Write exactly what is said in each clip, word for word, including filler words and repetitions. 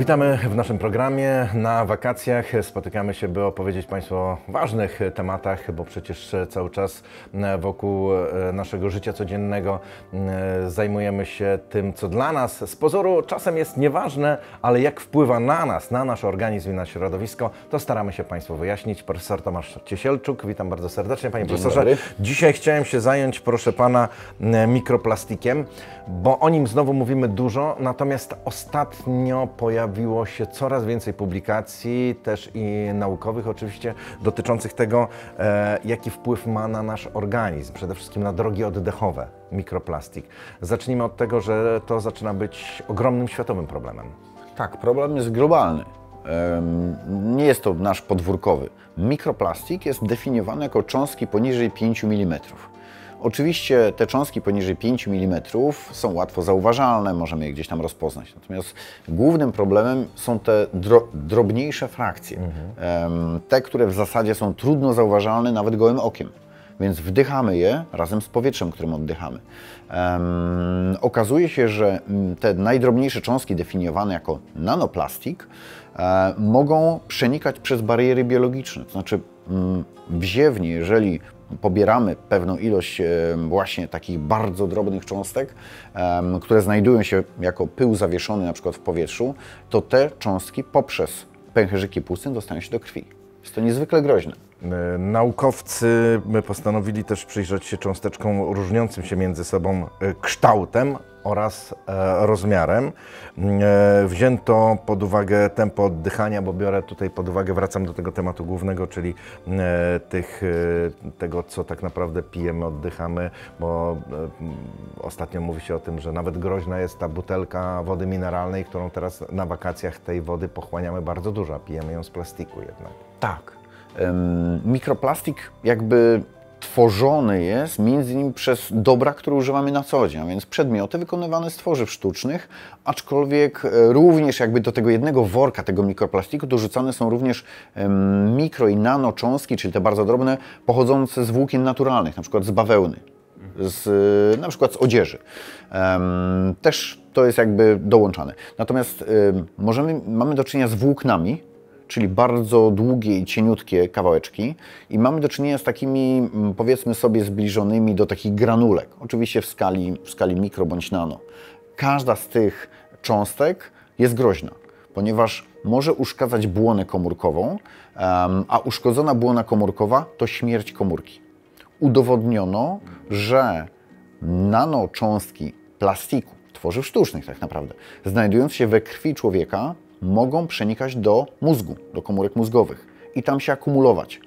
Witamy w naszym programie. Na wakacjach spotykamy się, by opowiedzieć Państwu o ważnych tematach, bo przecież cały czas wokół naszego życia codziennego zajmujemy się tym, co dla nas z pozoru czasem jest nieważne, ale jak wpływa na nas, na nasz organizm i na środowisko, to staramy się Państwu wyjaśnić. Profesor Tomasz Ciesielczuk, witam bardzo serdecznie. Panie Dzień profesorze, dobry. Dzisiaj chciałem się zająć, proszę Pana, mikroplastikiem, bo o nim znowu mówimy dużo, natomiast ostatnio pojawiło się coraz więcej publikacji, też i naukowych oczywiście, dotyczących tego, e, jaki wpływ ma na nasz organizm, przede wszystkim na drogi oddechowe mikroplastik. Zacznijmy od tego, że to zaczyna być ogromnym światowym problemem. Tak, problem jest globalny. Nie jest to nasz podwórkowy. Mikroplastik jest definiowany jako cząstki poniżej pięciu milimetrów. Oczywiście te cząstki poniżej pięciu milimetrów są łatwo zauważalne, możemy je gdzieś tam rozpoznać. Natomiast głównym problemem są te dro drobniejsze frakcje. Mhm. Te, które w zasadzie są trudno zauważalne nawet gołym okiem. Więc wdychamy je razem z powietrzem, którym oddychamy. Um, okazuje się, że te najdrobniejsze cząstki definiowane jako nanoplastik e, mogą przenikać przez bariery biologiczne. To znaczy m, w ziewni, jeżeli pobieramy pewną ilość e, właśnie takich bardzo drobnych cząstek, e, które znajdują się jako pył zawieszony na przykład w powietrzu, to te cząstki poprzez pęcherzyki płucne dostają się do krwi. Jest to niezwykle groźne. Naukowcy postanowili też przyjrzeć się cząsteczkom różniącym się między sobą kształtem oraz rozmiarem. Wzięto pod uwagę tempo oddychania, bo biorę tutaj pod uwagę, wracam do tego tematu głównego, czyli tych, tego, co tak naprawdę pijemy, oddychamy, bo ostatnio mówi się o tym, że nawet groźna jest ta butelka wody mineralnej, którą teraz na wakacjach tej wody pochłaniamy bardzo dużo, a pijemy ją z plastiku jednak. Tak. Mikroplastik jakby tworzony jest między innymi przez dobra, które używamy na co dzień, a więc przedmioty wykonywane z tworzyw sztucznych, aczkolwiek również jakby do tego jednego worka tego mikroplastiku dorzucane są również mikro i nanocząstki, czyli te bardzo drobne, pochodzące z włókien naturalnych, na przykład z bawełny, z, na przykład z odzieży. Też to jest jakby dołączane. Natomiast możemy, mamy do czynienia z włóknami, czyli bardzo długie i cieniutkie kawałeczki i mamy do czynienia z takimi, powiedzmy sobie, zbliżonymi do takich granulek, oczywiście w skali, w skali mikro bądź nano. Każda z tych cząstek jest groźna, ponieważ może uszkadzać błonę komórkową, a uszkodzona błona komórkowa to śmierć komórki. Udowodniono, że nanocząstki plastiku, tworzyw sztucznych tak naprawdę, znajdując się we krwi człowieka, mogą przenikać do mózgu, do komórek mózgowych i tam się akumulować.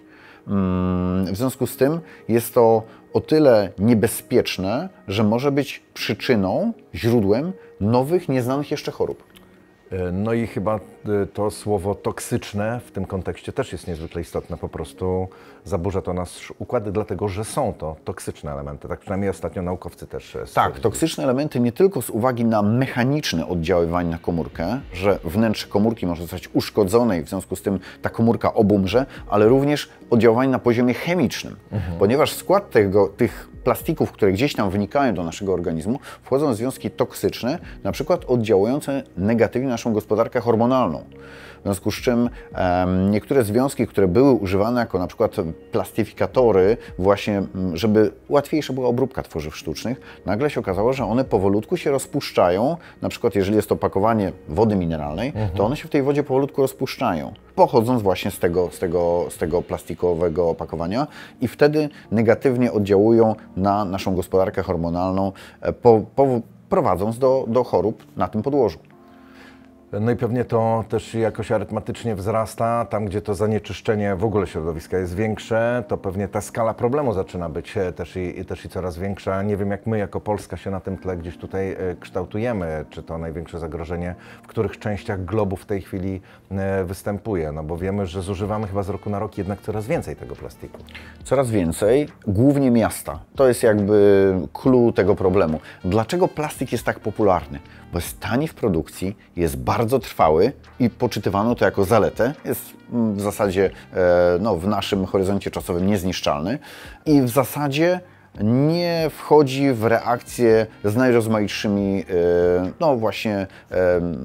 W związku z tym jest to o tyle niebezpieczne, że może być przyczyną, źródłem nowych, nieznanych jeszcze chorób. No i chyba to słowo toksyczne w tym kontekście też jest niezwykle istotne. Po prostu zaburza to nasz układ, dlatego że są to toksyczne elementy. Tak przynajmniej ostatnio naukowcy też stwierdzili. Tak, toksyczne elementy nie tylko z uwagi na mechaniczne oddziaływanie na komórkę, że wnętrze komórki może zostać uszkodzone i w związku z tym ta komórka obumrze, ale również oddziaływanie na poziomie chemicznym, mhm. ponieważ w skład tego, tych plastików, które gdzieś tam wynikają do naszego organizmu, wchodzą związki toksyczne, na przykład oddziałujące negatywnie na naszą gospodarkę hormonalną. W związku z czym um, niektóre związki, które były używane jako na przykład plastyfikatory, właśnie żeby łatwiejsza była obróbka tworzyw sztucznych, nagle się okazało, że one powolutku się rozpuszczają. Na przykład jeżeli jest to opakowanie wody mineralnej, mhm. to one się w tej wodzie powolutku rozpuszczają, pochodząc właśnie z tego, z tego, z tego plastikowego opakowania i wtedy negatywnie oddziałują na naszą gospodarkę hormonalną, po, po, prowadząc do, do chorób na tym podłożu. No i pewnie to też jakoś arytmetycznie wzrasta, tam gdzie to zanieczyszczenie w ogóle środowiska jest większe, to pewnie ta skala problemu zaczyna być też i, i, też i coraz większa. Nie wiem, jak my jako Polska się na tym tle gdzieś tutaj kształtujemy, czy to największe zagrożenie w których częściach globu w tej chwili występuje, no bo wiemy, że zużywamy chyba z roku na rok jednak coraz więcej tego plastiku. Coraz więcej, głównie miasta. To jest jakby clue tego problemu. Dlaczego plastik jest tak popularny? Bo jest tani w produkcji, jest bardzo trwały i poczytywano to jako zaletę. Jest w zasadzie no, w naszym horyzoncie czasowym niezniszczalny i w zasadzie nie wchodzi w reakcję z najrozmaitszymi no właśnie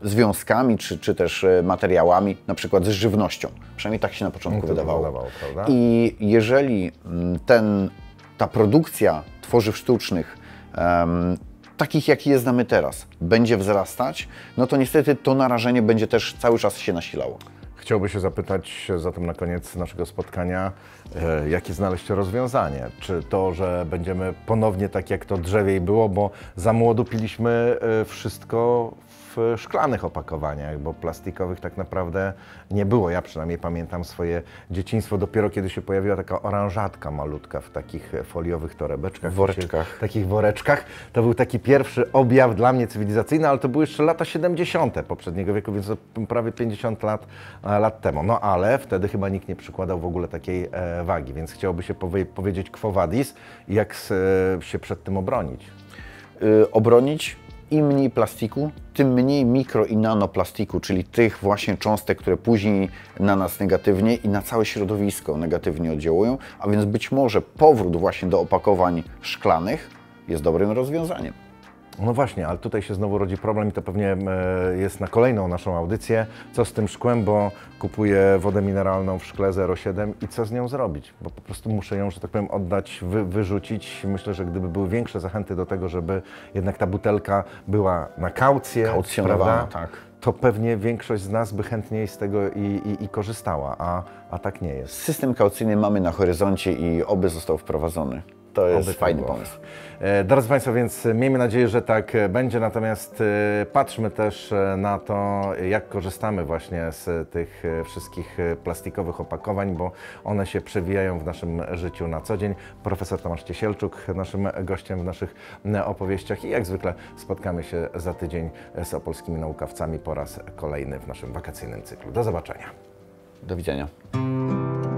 związkami, czy, czy też materiałami, na przykład z żywnością. Przynajmniej tak się na początku No to wydawało. wydawało, prawda? I jeżeli ten, ta produkcja tworzyw sztucznych, um, takich jaki je znamy teraz, będzie wzrastać, no to niestety to narażenie będzie też cały czas się nasilało. Chciałbym się zapytać zatem na koniec naszego spotkania, e, jakie znaleźć rozwiązanie? Czy to, że będziemy ponownie tak jak to drzewiej było, bo za młodu piliśmy e, wszystko w szklanych opakowaniach, bo plastikowych tak naprawdę nie było. Ja przynajmniej pamiętam swoje dzieciństwo dopiero kiedy się pojawiła taka oranżatka malutka w takich foliowych torebeczkach. W woreczkach. W takich woreczkach. To był taki pierwszy objaw dla mnie cywilizacyjny, ale to były jeszcze lata siedemdziesiąte poprzedniego wieku, więc to prawie pięćdziesiąt lat, lat temu. No ale wtedy chyba nikt nie przykładał w ogóle takiej e, wagi, więc chciałoby się powie powiedzieć quo vadis i jak e, się przed tym obronić. Yy, obronić? Im mniej plastiku, tym mniej mikro i nanoplastiku, czyli tych właśnie cząstek, które później na nas negatywnie i na całe środowisko negatywnie oddziałują, a więc być może powrót właśnie do opakowań szklanych jest dobrym rozwiązaniem. No właśnie, ale tutaj się znowu rodzi problem i to pewnie jest na kolejną naszą audycję. Co z tym szkłem, bo kupuję wodę mineralną w szkle zero siedem i co z nią zrobić? Bo po prostu muszę ją, że tak powiem, oddać, wy, wyrzucić. Myślę, że gdyby były większe zachęty do tego, żeby jednak ta butelka była na kaucję, kaucjonowana, tak, to pewnie większość z nas by chętniej z tego i, i, i korzystała, a, a tak nie jest. System kaucyjny mamy na horyzoncie i oby został wprowadzony. To jest Oby fajny było. pomysł. E, Drodzy Państwo, więc miejmy nadzieję, że tak będzie, natomiast e, patrzmy też na to, jak korzystamy właśnie z tych e, wszystkich e, plastikowych opakowań, bo one się przewijają w naszym życiu na co dzień. Profesor Tomasz Ciesielczuk, naszym gościem w naszych e, opowieściach i jak zwykle spotkamy się za tydzień z opolskimi naukowcami po raz kolejny w naszym wakacyjnym cyklu. Do zobaczenia. Do widzenia.